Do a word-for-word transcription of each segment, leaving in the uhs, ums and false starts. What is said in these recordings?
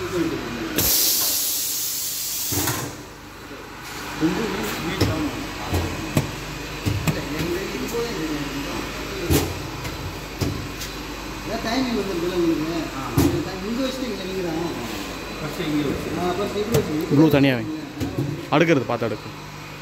timing வந்துருக்குல்ல உங்களுக்கு இங்கே வச்சுட்டு நினைக்கிறேன் ஃபஸ்ட்டு இங்கே வச்சு ஆ ஃபஸ்ட் இங்கே வச்சு ப்ளூ தனியாக அடுக்கிறது பார்த்து அடுக்கு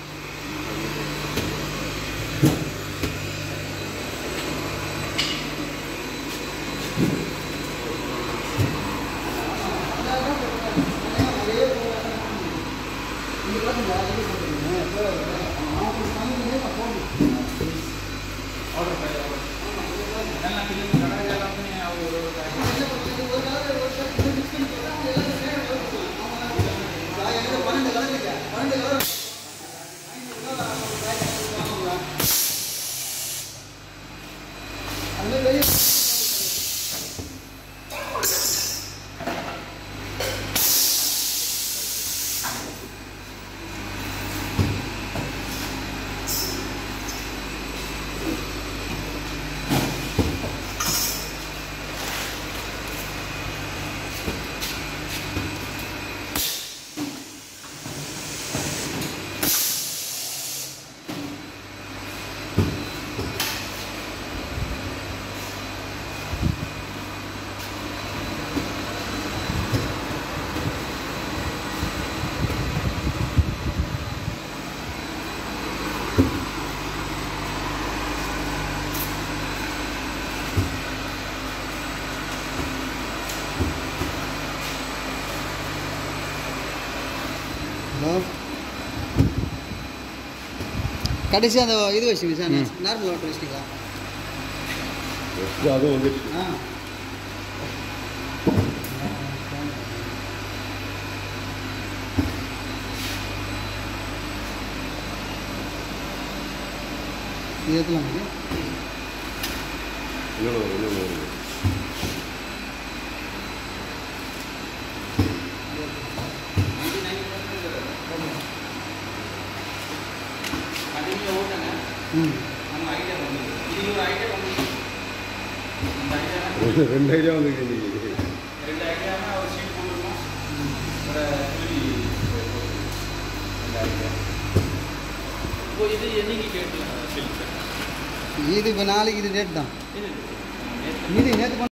கடைசி அந்த இது வச்சுங்க சார் நார்மல் வாட்டர் வச்சுங்களா அதுவும் வந்துடுச்சு ஆ இது ஏற்றலாம் இன்னொன்று இன்னொன்று ரெண்டு ஐடியா வந்து ரெண்டு ஐடியானா ஒரு சீட் போட்டுருக்கோம் இப்போ இது என்னைக்கு கேட்கலாம் இது இப்போ நாளைக்கு இது டேட் தான் இது நேற்று